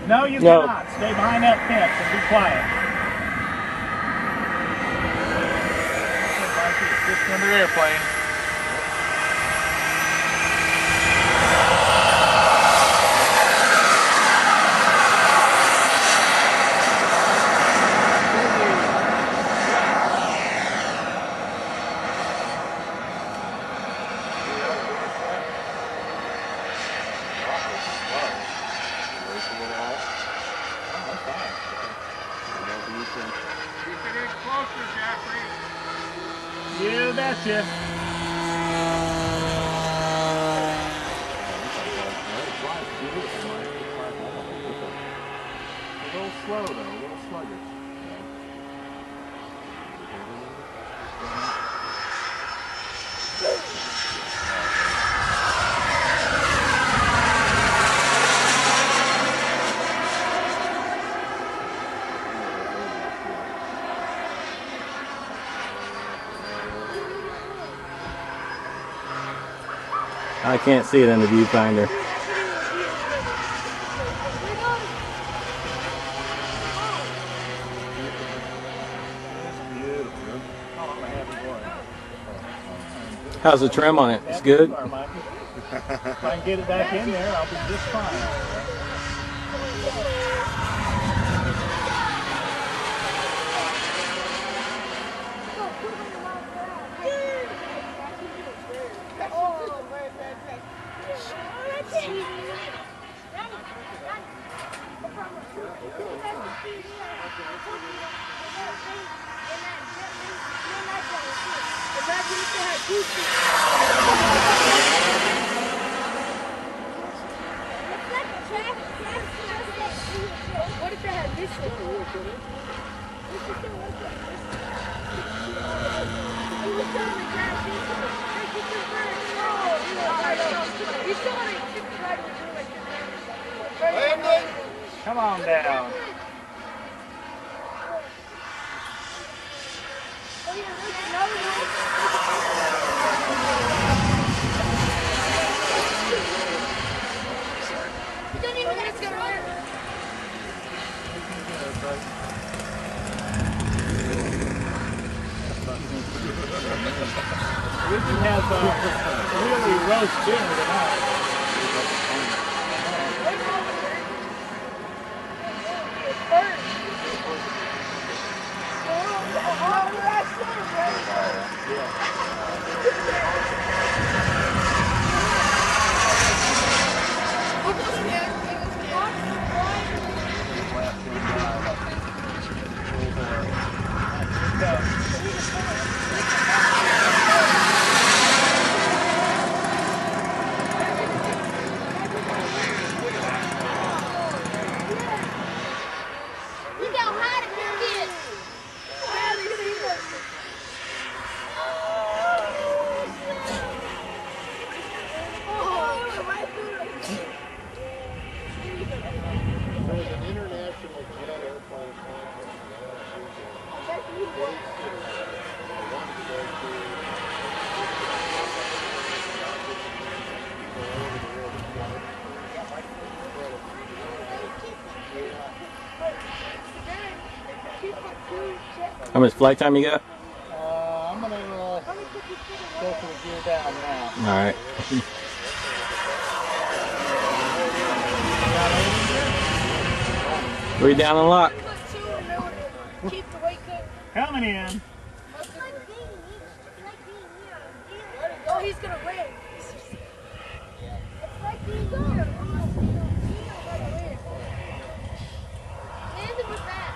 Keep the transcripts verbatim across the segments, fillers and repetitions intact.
No, you No. cannot. Stay behind that fence and be quiet. Just under airplane. You betcha. A little slow though, a little sluggish. I can't see it in the viewfinder. How's the trim on it? It's good? If I can get it back in there, I'll be just fine. What if they had this one? Come on down. We can have uh, really roast dinner tonight. How much flight time you got? Uh, I'm gonna uh, go for the gear down now. All right. Three down and lock. Coming in. Oh, he's gonna win. It's like being here. Landed with that.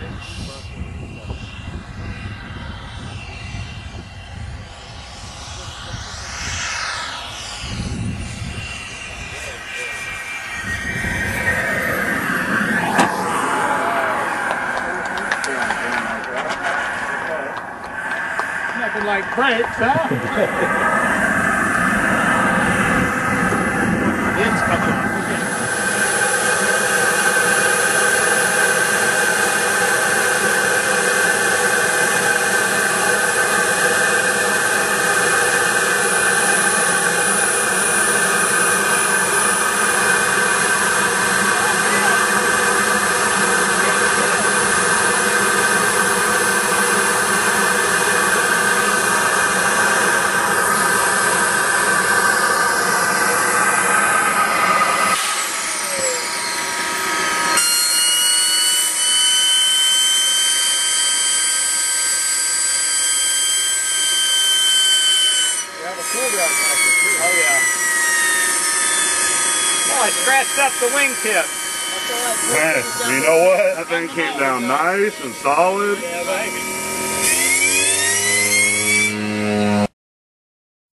Nothing like brakes, huh? It's coming. Oh, I scratched up the wingtip. Man, you know what? That thing came down nice and solid. Yeah, baby.